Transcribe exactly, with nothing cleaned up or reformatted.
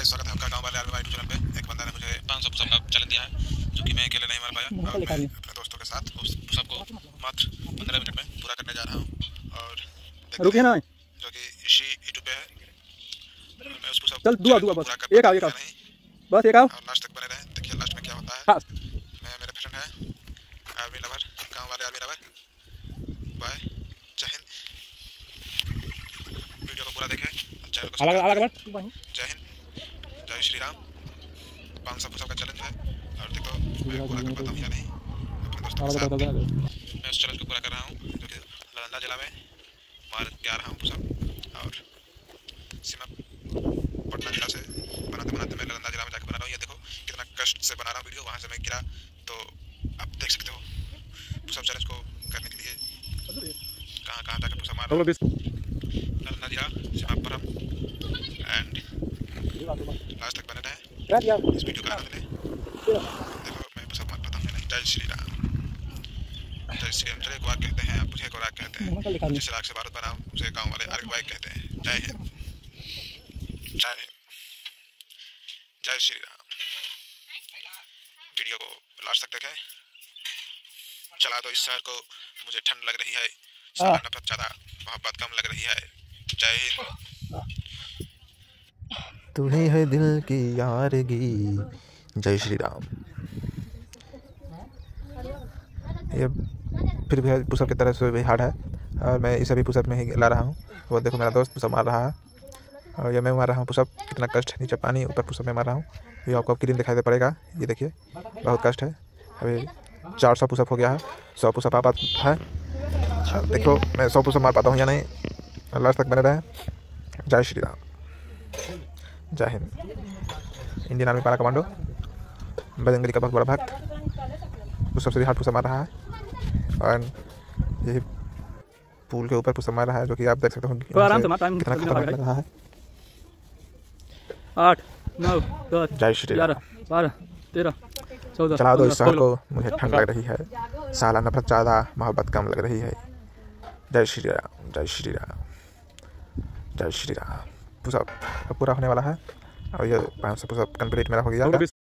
Guys, स्वागत है आपका गांव वाले आर्मी वाइट चैनल पे। एक बंदा ने मुझे पाँच सौ पुशअप का चैलेंज दिया है, जो कि मैं अकेले नहीं मार पाया और मैं अपने दोस्तों के साथ उस पुशअप को मात्र पंद्रह मिनट में पूरा करने जा रहा हूं। और रुकिए ना, जो कि इसी यूट्यूब पे है। मैं उस पुशअप चल दुआ दुआ बस एक आओ एक आओ बस एक आओ और लास्ट तक बने रहे। देखिए लास्ट में क्या होता है। हाँ। मैं मेरे फ्रेंड है आर्मी लवर, गाँव वाले आर्मी लवर। बाय, जय हिंद। वीडियो को पूरा देखें, चैनल को अलग अलग बात। जय हिंद, जय श्री राम। पाँच सौ पुशअप का चैलेंज है और देखो मैं पूरा कर पाता हूँ या नहीं अपने दोस्तों के साथ। मैं उस चैलेंज को पूरा कर रहा हूँ जो कि नालंदा जिला में मार के आ रहा हूँ पुशअप। और सीमा पटना जिला से बनाते बनाते मैं नालंदा जिला में जाकर बना रहा हूँ। ये देखो कितना कष्ट से बना रहा हूँ वीडियो। वहाँ से मैं गिरा तो आप देख सकते हो। पुशअप चैलेंज को करने के लिए कहाँ कहाँ जाकर पुशअप मार रहा हूँ। नालंदा जिला सीमापुरम एंड लास्ट तक बने रहे। इस वीडियो का आनंद लें। देखो मैं पुशअप मार पाता हूँ या नहीं। जय श्री राम, जय श्री राम। चले गोराक कहते हैं, मुझे गोराक कहते हैं। जिस राग से भारत बना उसे गाँव वाले आर्मी वाइट कहते हैं। जय हिंद, जय हिंद, जय श्री राम। वीडियो को लास्ट तक देखें। चला दो इस शहर को, मुझे ठंड लग रही है, नफरत ज्यादा, मोहब्बत कम लग रही है। जय हिंद। तुम्हें है दिल की यारगी। जय श्री राम। ये फिर भी पुशअप की तरह से भी हार्ड है और मैं इसे भी पुशअप में ही ला रहा हूँ। वो देखो मेरा दोस्त पुशअप मार रहा है और ये मैं मार रहा हूँ पुशअप। कितना कष्ट है, नीचे पानी ऊपर पुशअप में मार रहा हूँ। ये आपको क्रीम दिखाई दे पड़ेगा। ये देखिए बहुत कष्ट है। अभी चार सौ पुशअप हो गया है। सौ पुशअप आप है। देखो मैं सौ पुशअप मार पाता हूँ या नहीं। लास्ट तक बने रहे। जय श्री राम, जय Hind. Indian army para commando Bajrangbali का बहुत बड़ा भक्त पुशअप से हाथ पुशअप मार रहा है और यही पुल के ऊपर पुशअप मार रहा है, जो कि आप देख सकते हो कितना खतरनाक लग रहा है। आठ नौ दस जय श्री राम। बारह तेरह चौदह। चला दो इस शहर को, मुझे ठंड लग रही है, साला नफरत ज़्यादा, मोहब्बत कम लग रही है। जय श्री राम, जय श्री राम, जय श्री राम। पुशअप पूरा होने वाला है और ये पाँच सौ पुशअप कंप्लीट मेरा हो गया।